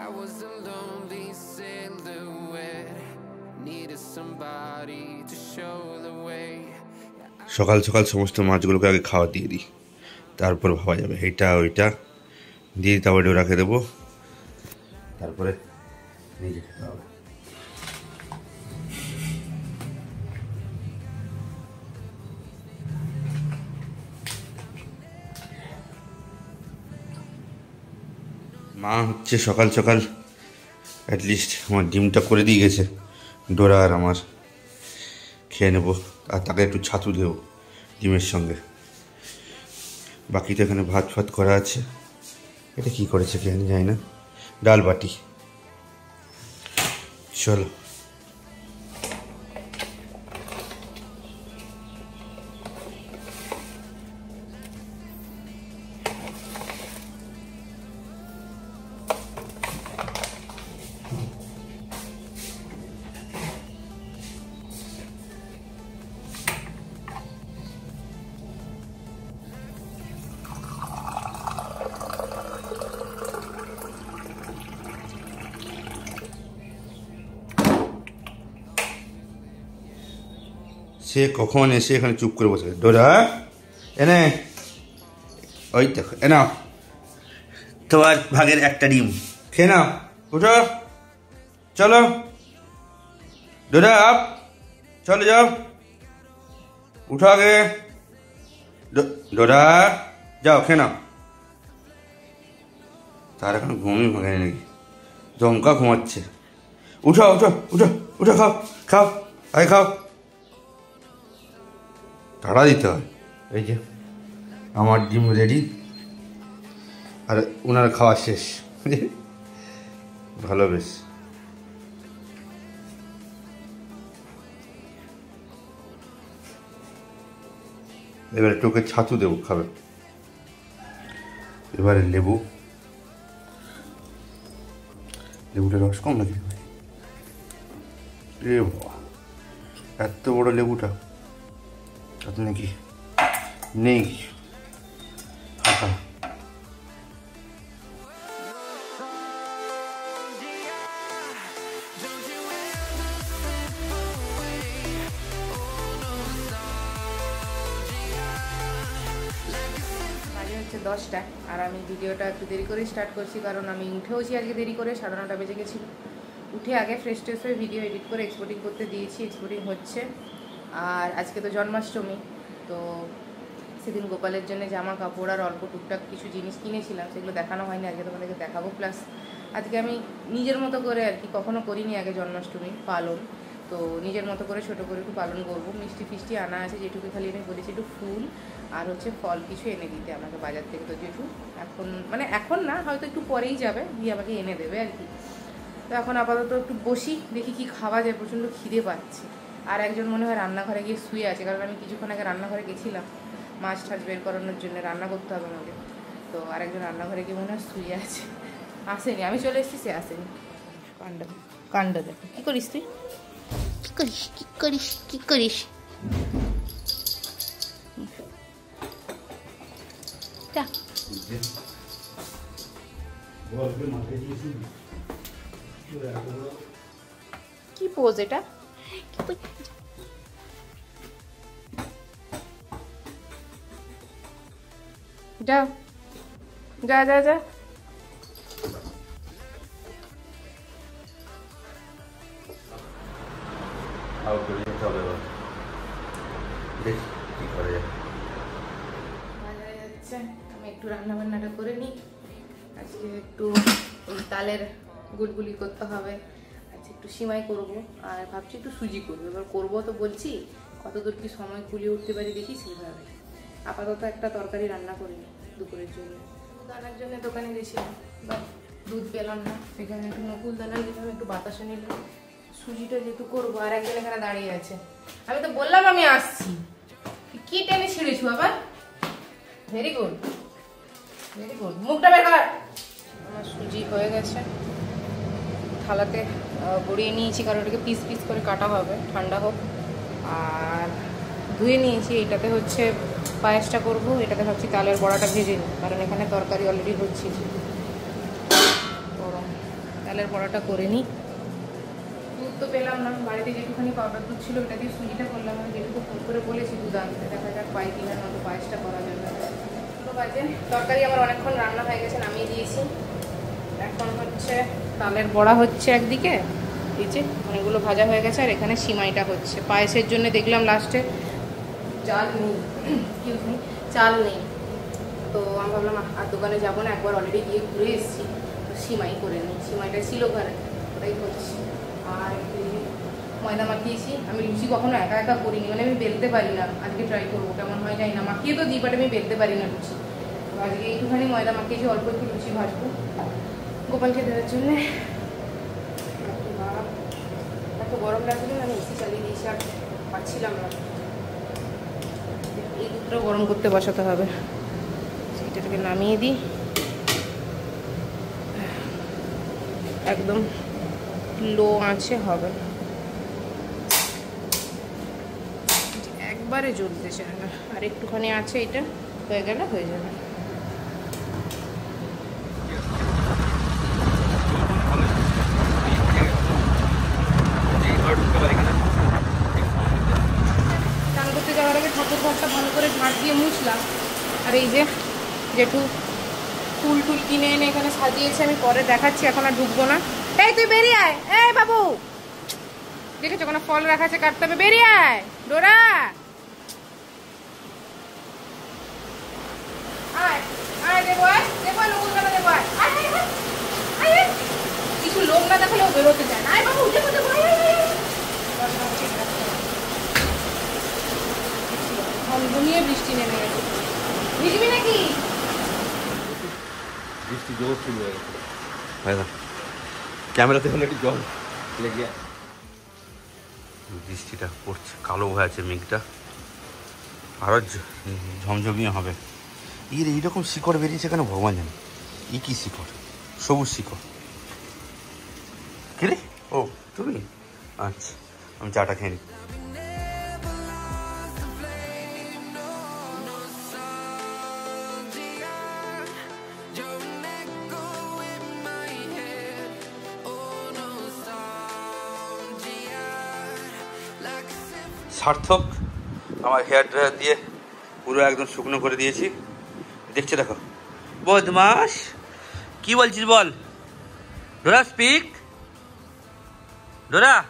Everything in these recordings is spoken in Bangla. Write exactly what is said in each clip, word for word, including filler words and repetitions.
was a lonely silhouette, needed somebody to show the way. সকাল সকাল সমস্ত মাছগুলোকে আগে খাওয়া দিয়ে দিই, তারপর ভাবা যাবে এটা ওইটা দিয়ে তারপরে ডোরাকে দেবো, তারপরে নিজে খেতে হবে। মা হচ্ছে সকাল সকাল অ্যাটলিস্ট আমার ডিমটা করে দিয়ে গেছে, ডোরা আর আমার খেয়ে নেবো, আর তাকে একটু ছাতু দেবো ডিমের সঙ্গে। বাকি তো এখানে ভাত ফাত করা আছে, এটা কি করেছে কে আমি জানি না, ডাল বাটি। চলো সে কখন এসে এখানে চুপ করে বসে, ডোরা এনে ওই দেখো এ নাও তোমার ভাগের একটা ডিম খেয়ে নাও, উঠো চলো ডোরা আপ, চলো যাও উঠো আগে, ডোরা যাও খেয়ে নাও। তার এখন ঘুমই ভাঙেনি নাকি, দমকা ঘুমাচ্ছে, উঠো উঠো উঠো উঠো খাও খাও আগে খাও, তাড়া দিতে হয়। এই যে আমার ডিম রেডি, আর ওনার খাওয়া শেষ, ভালো বেশ। এবারে টোকে ছাতু দেবো, খাবে। এবারে লেবু, লেবুটা রস কম নাকি, রে বাবা এত বড় লেবুটা তাতে নাকি নেই ফাঁকা। দশটা আর আমি ভিডিওটা একটু দেরি করে স্টার্ট করছি, কারণ আমি উঠেওছি আজকে দেরি করে, সাড়ে নটা বেজে গেছিল। উঠে আগে ফ্রেশ ট্রেশ হয়ে ভিডিও এডিট করে এক্সপোর্টিং করতে দিয়েছি, এক্সপোর্টিং হচ্ছে। আর আজকে তো জন্মাষ্টমী, তো সেদিন গোপালের জন্য জামা কাপড় আর অল্প টুকটাক কিছু জিনিস কিনেছিলাম, সেগুলো দেখানো হয়নি, আজকে তোমাদেরকে দেখাবো। প্লাস আজকে আমি নিজের মতো করে আর কি, কখনো করিনি আগে জন্মাষ্টমী পালন, তো নিজের মতো করে ছোটো করে একটু পালন করবো। মিষ্টি ফিষ্টি আনা আছে, যেটুকু খালি আমি বলেছি একটু ফুল আর হচ্ছে ফল কিছু এনে দিতে আমাকে বাজার থেকে, তো যেটু এখন মানে এখন না, হয়তো একটু পরেই যাবে, দিয়ে আমাকে এনে দেবে আর কি। তো এখন আপাতত একটু বসি, দেখি কি খাওয়া যায়, প্রচণ্ড খিদে পাচ্ছে। আর একজন মনে হয় রান্নাঘরে গিয়ে শুয়ে আছে, কারণ আমি কিছুক্ষণ আগে রান্নাঘরে গেছিলাম মাছ টাছ বের করানোর জন্য, রান্না করতে হবে আমাকে। তো আরেকজন রান্নাঘরে গিয়ে মনে হয় শুয়ে আছে, আসেনি, আমি চলে এসেছি, সে আসেনি। কাণ্ড কাণ্ড দেখো, কী করিস তুই, কী করিস কী করিস কী করিস কি পোজ এটা, যা যা যা যা আমি একটু রান্না বান্নাটা করে নিই। আজকে একটু তালের গুড়গুলি করতে হবে, আজকে একটু সিমাই করবো, আর ভাবছি একটু সুজি করবো। এবার করবো তো বলছি, কতদূর কি সময় কুলিয়ে উঠতে পারি দেখি সেইভাবে। আপাতত একটা তরকারি রান্না করি দুপুরের জন্য। দানার জন্য দোকানে গেছিলাম, বাট দুধ পেলাম না, সেখানে একটু নকুল দানা নিলাম, একটু বাতাসা নিলাম। সুজিটা যেহেতু করবো, আর একজন এখানে দাঁড়িয়ে আছে, আমি তো বললাম আমি আসছি, কি টেনে ছিঁড়েছু আবার। ভেরি গুড ভেরি গুড, মুখটা বের কর। আমার সুজি হয়ে গেছে, থালাতে গড়িয়ে নিয়েছি, কারণ ওটাকে পিস পিস করে কাটা হবে, ঠান্ডা হোক। আর ধুয়ে নিয়েছি, এটাতে হচ্ছে পায়েসটা করবো, এটাতে ভাবছি তালের বড়াটা ভেজে নিই, কারণ এখানে তরকারি অলরেডি হচ্ছে গরম। তালের বড়াটা করে নিই। দুধ তো পেলাম না, বাড়িতে যেটুখানি পাউডার দুধ ছিল ওটা দিয়ে সুজিটা করলাম। আমি যেটুকু ফোন করে বলেছি দুধ আনতে, দেখা যাক পাই কিনা, নয়তো পায়েসটা করা যাবে। তো বাজে তরকারি আমার অনেকক্ষণ রান্না হয়ে গেছে, নামিয়ে দিয়েছি। এখন হচ্ছে তালের বড়া হচ্ছে একদিকে, এই যে অনেকগুলো ভাজা হয়ে গেছে, আর এখানে সিমাইটা হচ্ছে। পায়েসের জন্য দেখলাম লাস্টে চাল নেই, চাল নেই, তো আমি ভাবলাম আর দোকানে যাবো না, একবার অলরেডি গিয়ে ঘুরে এসেছি, তো সিমাই করে নিই। সিমাইটা ছিল ঘরে, ওটাই করছি। আর ময়দা মাখিয়েছি। আমি লুচি কখনো একা একা করিনি, মানে আমি বেলতে পারি না। আজকে ট্রাই করবো, কেমন হয় জানি না। মাখিয়ে তো দিই, বাট আমি বেলতে পারি না লুচি। তো আজকে একটুখানি ময়দা মাখিয়েছি, অল্প একটু লুচি ভাজবো গোপালকে দেওয়ার জন্যে। এত গরম লাগছিল, আমি এসি চালিয়ে দিয়েছি, আর পাচ্ছিলাম না। এই দুধটা গরম করতে বসাতে হবে, সেটাকে নামিয়ে দিই। একদম লো আঁচে হবে, একবারে জ্বলতে চায় না। আর একটুখানি আছে, এটা হয়ে গেলে হয়ে যাবে। স্নান করতে যাওয়ার আগে ঠাকুর ঘরটা ভালো করে ঝাঁট দিয়ে মুছলাম। আর এই যে জেঠু ফুল টুল কিনে এনে এখানে সাজিয়েছে, আমি পরে দেখাচ্ছি, এখন আর ঢুকবো না। এই তুই বেরিয়ে আয়, এই বাবু, দেখেছো কোনো ফল রাখা আছে, কাটতে হবে, বেরিয়ে আয়। ডোরা আয় আয়, দেবো আয়, দেবো লোক না, দেবো আয়, আয় কিছু লোক না দেখালেও বেরোতে চায় না। আয় বাবু, দেবো দেবো, ঘুমিয়ে বৃষ্টি নেমে গেছে। ভিজবি নাকি? বৃষ্টি জোর শুরু হয়ে গেছে, ক্যামেরাতে হলে একটু জল লেগে। বৃষ্টিটা পড়ছে, কালো হয়ে আছে মেঘটা, আরো ঝমঝমিয়ে হবে। এর এইরকম শিকড় বেরিয়েছে কেন ভগবান জানে। ই কি শিকড়? সবুজ শিকড়। কি রে? ও তুমি? আচ্ছা, আমি চাটা খেয়ে নিই। সার্থক আমার হেয়ার ড্রায়ার দিয়ে পুরো একদম শুকনো করে দিয়েছি, দেখছে দেখো। বদমাস, কি বলছিস বল? ডোরা স্পিক, ডোরা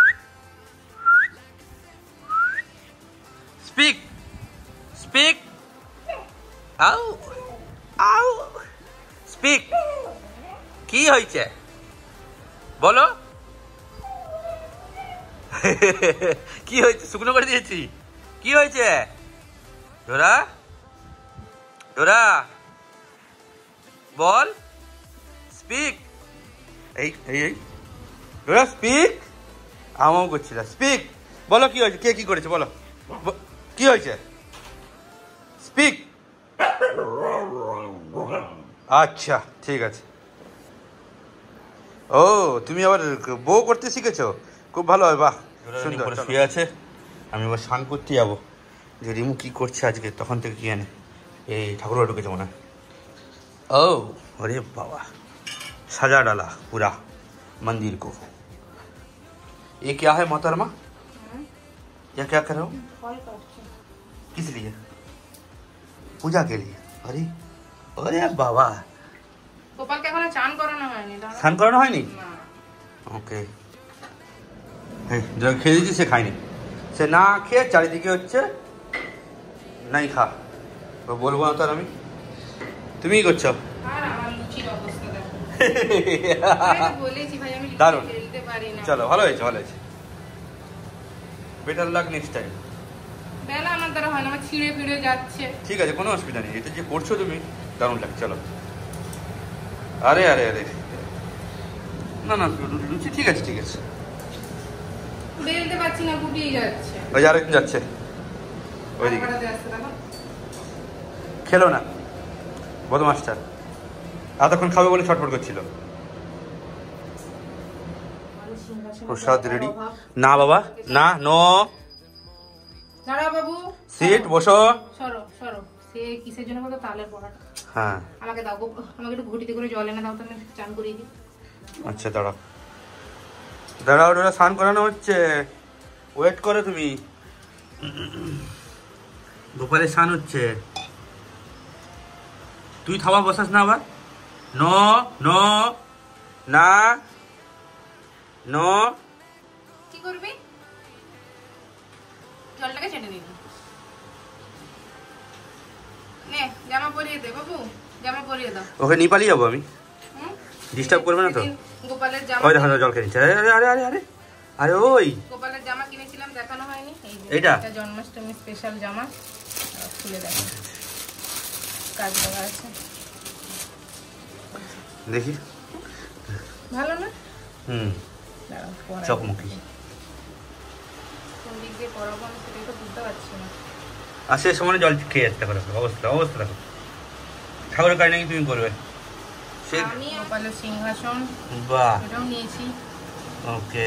স্পিক, স্পিক, আউ আউ, স্পিক। কি হয়েছে বলো? কি হয়েছে? শুকনো করে দিয়েছি। কি হয়েছে ডোরা? ডোরা বল, স্পিক। এই এই এই ডোরা স্পিক। আমাও করছি না, স্পিক। বলো কি হয়েছে, কে কি করেছে বলো, কি হয়েছে? স্পিক। আচ্ছা ঠিক আছে। ও তুমি আবার বউ করতে শিখেছো, খুব ভালো হয়, বাহ সুন্দর। শুয়ে আছে, আমি এবার স্নান করতে যাবো। যে রিমু কি করছে আজকে, তখন থেকে কি জানে। এই ঠাকুরবা ঢুকেছে মনে হয়। ও अरे बाबा, सजा डाला पूरा मंदिर को। ये क्या है मोहतरमा? या क्या कर रहे हो? किस लिए? पूजा के लिए। अरे अरे बाबा, গোপালকে এখনো চান করানো হয়নি। স্নান করানো হয়নি? ওকে, যা খেয়ে দিয়েছি সে খায়নি, সে না খেয়ে চারিদিকে হচ্ছে নাই খা। বলবো না তো আর আমি, তুমিই করছো। দারুণ, চলো ভালো হয়েছে, ভালো হয়েছে। Better luck next time. বেলা আমার দ্বারা হয় না, আমার ছিঁড়ে ফিরে যাচ্ছে। ঠিক আছে, কোনো অসুবিধা নেই, এটা যে করছো তুমি দারুণ লাগছে। চলো। আরে আরে আরে না না, লুচি ঠিক আছে, ঠিক আছে। বেলতে পারছি না, গুটিয়ে যাচ্ছে। ওই আরেকজন যাচ্ছে ওইদিকে, খেলো না বদমাস্টার, এতক্ষণ খাবে বলে ছটফট করছিল। প্রসাদ রেডি? না বাবা, না, নো। দাঁড়াও বাবু, সিট, বসো। সরো সরো। সে কিসের জন্য বলো? তালের বড়াটা। হ্যাঁ, আমাকে দাও, আমাকে একটু ঘটিতে করে জল এনে দাও তো, আমি চান করিয়ে দিই। আচ্ছা দাঁড়াও দাঁড়াও, ওটা স্নান করানো হচ্ছে, ওয়েট করো তুমি। গোপালের স্নান হচ্ছে, তুই থাবা বসাস না আবার। ন ন না ন কি করবি? জলটাকে ছেড়ে দিবি। নে জামা পরিয়ে দে বাবু, জামা পরিয়ে দাও। ওকে নিয়ে পালিয়ে যাবো আমি, ডিস্টার্ব করবে না তো? গোপালের জামা, ওই দেখো জল খেয়ে নিচ্ছে। আরে আরে আরে আরে আরে ওই গোপালের জামা কিনেছিলাম, দেখানো হয়নি। এই যে এইটা এটা জন্মাষ্টমী স্পেশাল জামা, খুলে দেখো কাজ করা আছে, দেখি ভালো না? হুম দাঁড়াও, পরাই চকমকি। কোন দিক দিয়ে পরাবো আমি সেটাই তো বুঝতে পারছি না। আসে সমানে জল খেয়ে যাচ্ছে, দেখো দেখো অবস্থা অবস্থা দেখো। ঠাকুরের কাজ নাকি তুমি করবে। সে আমি গোপালের সিংহাসন, বাহ এটাও নিয়েছি। ওকে,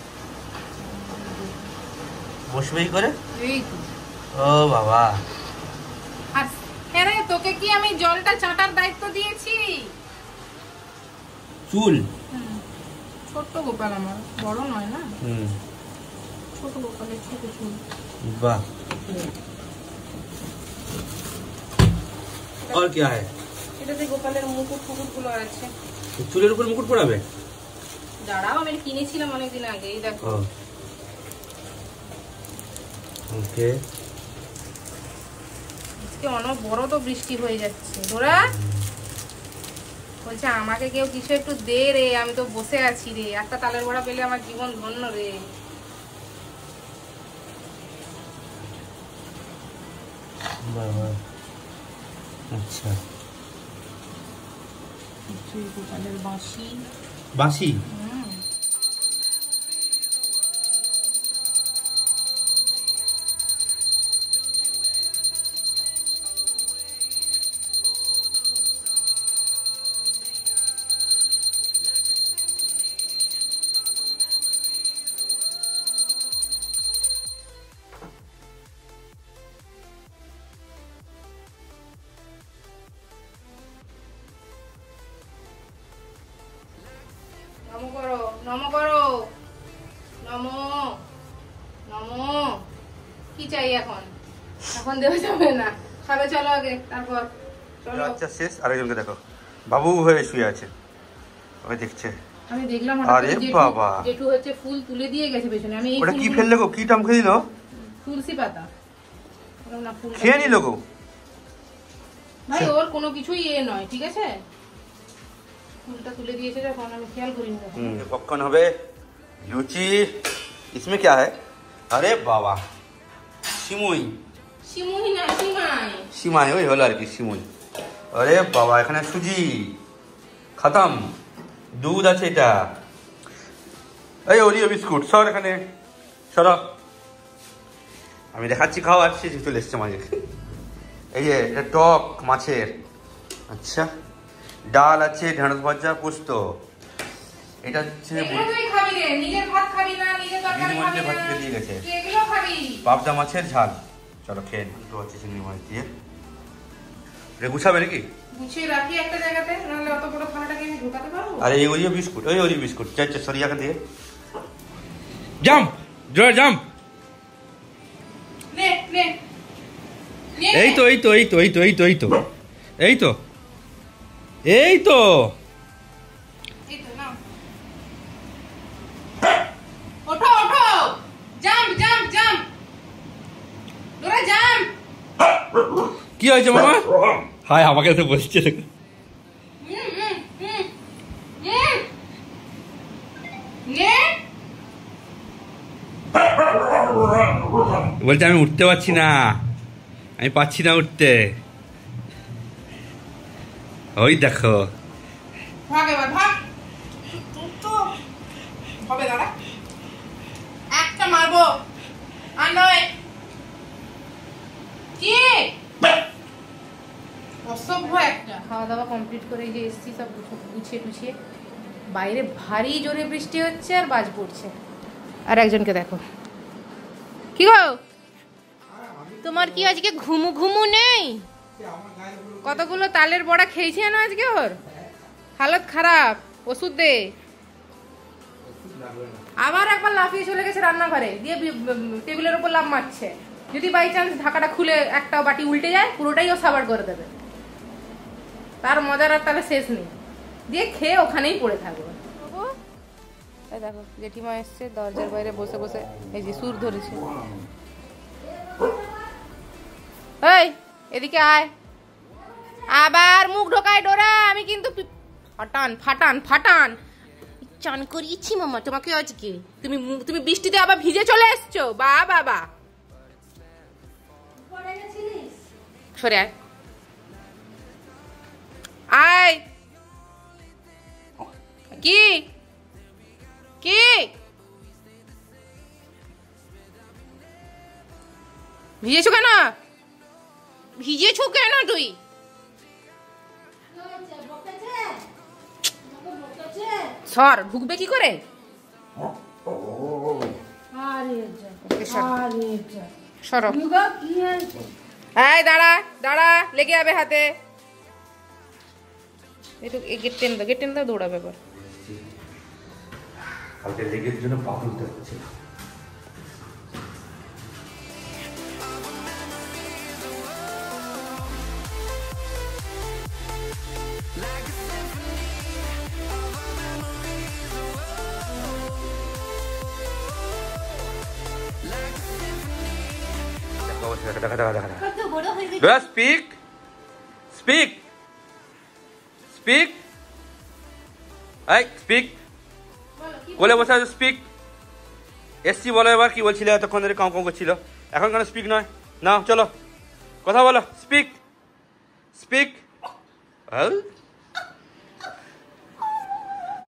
বসবেই করে। এই তো। ও বাবা, আর হ্যাঁ রে, তোকে কি আমি জলটা চাটার দায়িত্ব দিয়েছি? চুল ছোট্ট গোপাল আমার, বড় নয় না, হুম ছোট গোপালের ছোট চুল। বাহ। और क्या है? এটাতে গোপালের মুকুট ফুকুট গুলো আছে। চুলের উপর মুকুট পরাবে? দাঁড়াও, আমি কিনেছিলাম অনেকদিন আগে, এই দেখো। ওকে, আজকে অনেক বড় তো বৃষ্টি হয়ে যাচ্ছে। ধরা বলছে আমাকে কেউ কিছু একটু দে রে, আমি তো বসে আছি রে, একটা তালের বড়া পেলে আমার জীবন ধন্য রে। বাবা আচ্ছা, গোপালের বাঁশি, বাঁশি হুম নমো করো, নমো করো, নমো নমো। কি চাই এখন? এখন দেওয়া যাবে না, খাবে চলো আগে, তারপর চলো। আচ্ছা শেষ। আরেকজনকে দেখো, বাবু হয়ে শুয়ে আছে, ওই দেখছে। আমি দেখলাম আরে বাবা, জেঠু হচ্ছে ফুল তুলে দিয়ে গেছে পেছনে। আমি এই ওটা কি ফুলগুলো- ফেললে গো? কি টাম খেয়ে দিল? তুলসী পাতা। ওরকম না, ফুলটা- খেয়ে নিল গো। ভাই ওর কোনো কিছুই এ নয়, ঠিক আছে? ফুলটা তুলে দিয়েছে যখন, আমি খেয়াল করিনি তখন। হুম পপকর্ন হবে, লুচি। इसमें क्या है? আরে বাবা, সিমুই সিমুই না, সিমাই। সিমাই, ওই হলো আর কি সিমুই। আরে বাবা, এখানে সুজি খতম, দুধ আছে এটা। এই ওরিও বিস্কুট সর এখানে, সর। আমি দেখাচ্ছি, খাও। আর শেষ চলে এসছে মাঝে। এই যে এটা টক মাছের, আচ্ছা ডাল আছে, ঢেঁড়স ভাজা, পোস্ত। এটা হচ্ছে এগুলো তুই খাবি রে, নিজের ভাত খাবি না, নিজের তরকারি দিদির খাবি মধ্যে না। ভাত খেতে দিয়ে গেছে। তুই এগুলো খাবি। পাবদা মাছের ঝাল। চলো খেয়ে নিই। তো আছে চিংড়ি মাছ দিয়ে। এটা গুছাবে নাকি? গুছিয়ে রাখি একটা জায়গাতে, নাহলে অত বড় থালাটাকে আমি ঢোকাতে পারবো? আরে এই ওরিও বিস্কুট, ওই ওরিও বিস্কুট। চাচ্ছা সরিয়া দিয়ে জাম্প, জয় জাম্প। নে নে নে। এই তো এই তো এই তো এই তো এই তো এই তো এই তো এই তো এই তো নাও। ওঠো ওঠো, jump jump jump, Dora jump. কি হয়েছে মামা? হাই, আমাকে তো বলছে। হুম হুম হুম হুম। নে। বলছে আমি উঠতে পারছি না, আমি পাচ্ছি না উঠতে। ওই দেখো, ভাগ এবার ভাগ। তো হবে দাঁড়া, একটা মারবো আর নয়। কি অসভ্য একটা। খাওয়া দাওয়া কমপ্লিট করে এই যে এসছি, সব গুছিয়ে গুছিয়ে। বাইরে ভারী জোরে বৃষ্টি হচ্ছে আর বাজ পড়ছে। আর একজনকে দেখো, কি গো তোমার কি আজকে ঘুমু ঘুমু নেই? কতগুলো তালের বড়া খেয়েছে না আজকে, ওর হালত খারাপ, ওষুধ দে। আবার একবার লাফিয়ে চলে গেছে রান্নাঘরে, দিয়ে টেবিলের উপর লাফ মারছে। যদি বাই চান্স ঢাকাটা খুলে একটা বাটি উল্টে যায়, পুরোটাই ও সাবার করে দেবে। তার মজার আর তাহলে শেষ নেই, দিয়ে খেয়ে ওখানেই পড়ে থাকবে। এই দেখো জেঠিমা এসছে, দরজার বাইরে বসে বসে এই যে সুর ধরেছে। এই এদিকে আয়, আবার মুখ ঢোকায় ডোরা। আমি কিন্তু ফাটান ফাটান ফাটান চান করিয়েছি মামা তোমাকে আজকে। তুমি তুমি বৃষ্টিতে আবার ভিজে চলে এসছো। বা বাবা সরে আয়, আয়। কি কি ভিজেছো কেন? ভিজেছো কেন তুই? সর, ঢুকবে কি করে? সরো। এই দাঁড়া দাঁড়া, লেগে যাবে হাতে। একটু গেট টেন দাও, গেট টেন দাও, দৌড়া ব্যাপার। কালকে লেগের জন্য পা তুলতে হচ্ছে। স্পিক স্পিক স্পিক এই স্পিক বলে বসে আছে। স্পিক এসছি বলো, এবার কি বলছিলে? এতক্ষণ ধরে কাউ কাউ করছিল, এখন কেন স্পিক নয়? না চলো কথা বলো। Speak speak